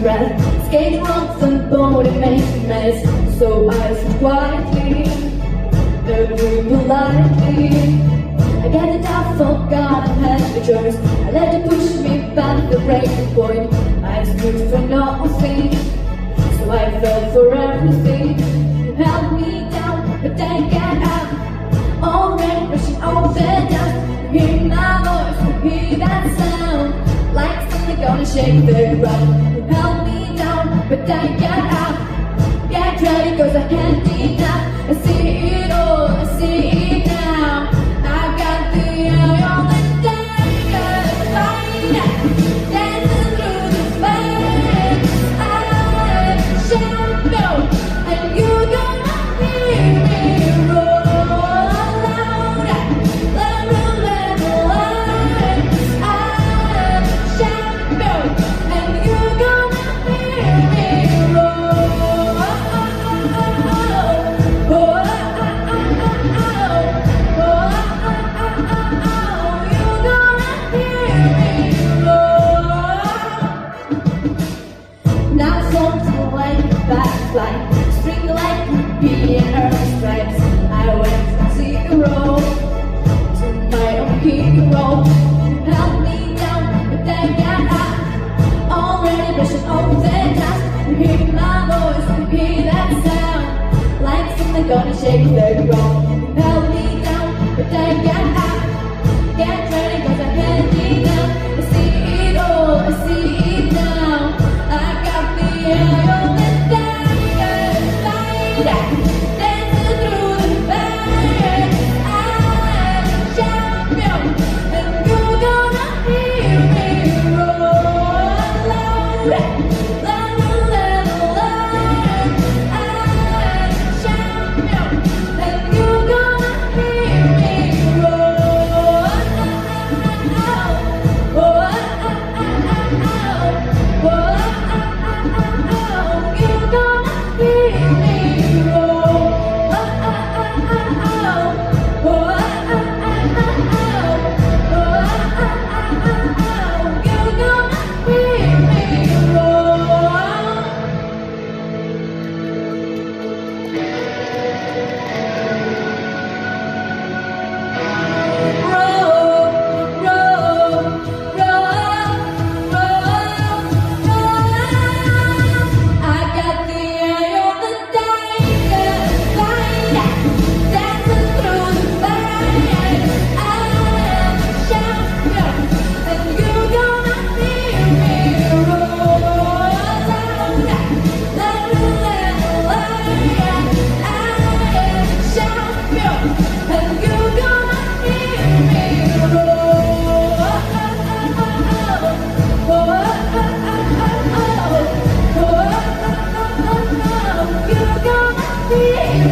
breath. Skate rocks and body make a mess. So I sit quietly, very politely. I get it out, forgot I had the choice. I let it push me back the breaking point. I stood for nothing, so I fell for everything. You held me down, but then get out. Already rushing over the dust. You hear my voice, you hear that sound, like something gonna shake the ground. You held me down, but then get out. Get ready, cause I can't deny. I see it all, I see it now. I got the eye on the tiger, fighter, dancing through the fire. I'm champion, and you're gonna hear me roar louder, louder than the light. I'm champion, and you're gonna hear me roar. Now something like a butterfly, string like a bee in her stripes. I went from zero to my own hero. Held me down, but then got up. Already brushing over the dust. You hear my voice, you hear that sound, like something gonna shake the ground. Held me down, but then got up. Get ready, cause I can't deny. I see it all, I see it now. I got the eye on the tiger, fighter, dancing through the fire. I'm champion, and you're gonna hear me roar louder, louder than the light. I'm champion, and you're gonna hear me roar. Oh, oh, oh, oh, oh. You're gonna hear me roar. Oh, oh, you're gonna hear me roar. Roll, roll, roll, roll. I got the eye on the tiger, fighter, dancing through the fire. I'm champion, and you're gonna hear me roar louder, louder than the lion. I am champion, and you're gonna hear me roar. You're gonna hear